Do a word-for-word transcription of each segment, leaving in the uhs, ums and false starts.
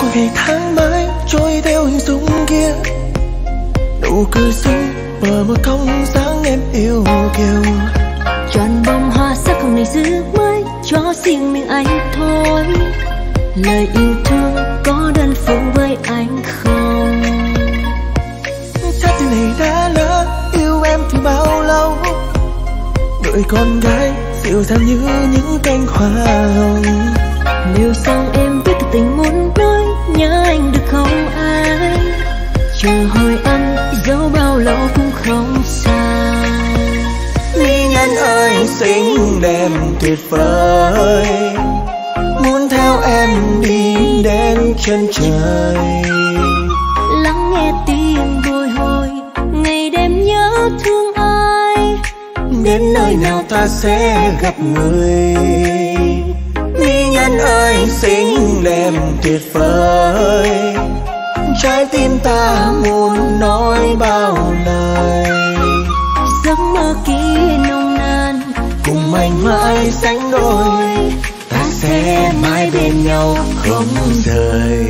ngày tháng mãi trôi theo hình dung kia, nụ cười xinh bờ môi cong sáng em yêu kiều. Tròn bông hoa sắc không này giữ mãi cho riêng mình anh thôi. Lời yêu thương có đơn phương với anh không? Trái tim này đã lỡ yêu em thì bao lâu, đợi con gái dịu dàng như những cánh hoa hồng. Nếu sang em biết thật tình muốn nói nhớ anh được không anh? Chờ hồi âm dẫu bao lâu cũng không sai. Mỹ nhân ơi xinh đẹp tuyệt vời, muốn theo em đi đến chân trời. Lắng nghe tim bồi hồi ngày đêm nhớ thương ai, đến nơi nào ta sẽ gặp người. Mỹ nhân ơi xinh đẹp tuyệt vời, trái tim ta muốn nói bao lời. giấc mơ kia nồng nàn cùng anh mãi sánh đôi, ta sẽ mãi bên nhau không rời.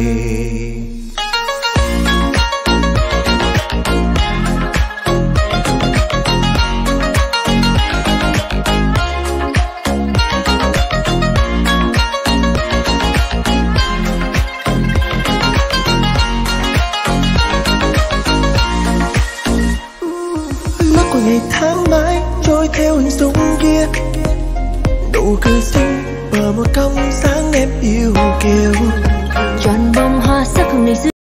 Ngày tháng mãi trôi theo hình dung kia, nụ cười xinh bờ môi cong sáng em yêu kiều. tròn bông hoa sắc không này giữ